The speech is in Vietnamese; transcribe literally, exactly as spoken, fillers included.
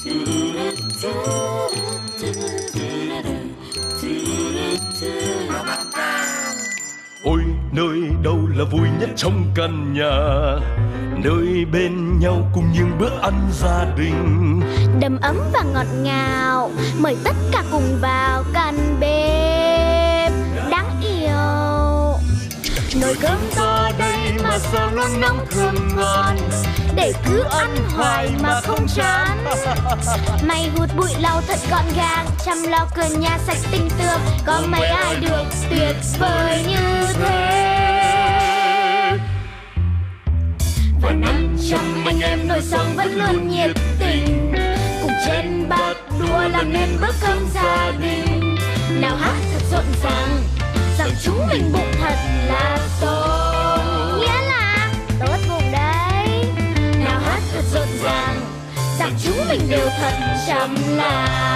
Ôi nơi đâu là vui nhất trong căn nhà, nơi bên nhau cùng những bữa ăn gia đình, đầm ấm và ngọt ngào, mời tất cả cùng vào căn bếp đáng yêu. Nồi cơm to đây mà sao luôn nóng thơm ngon, để cứ ăn hoài mà không chán. Mày hút bụi lau thật gọn gàng, chăm lo cửa nhà sạch tinh tươm, có mấy ai được tuyệt vời như thế. Và năm trăm anh em nồi xong vẫn luôn nhiệt tình, cùng trên bát đũa làm nên bữa cơm gia đình. Nào hát thật rộn ràng, rằng chúng mình bụng thật là tốt, nghĩa là tốt bụng đấy. Nào hát thật rộn ràng, rằng chúng mình đều thật chăm làm.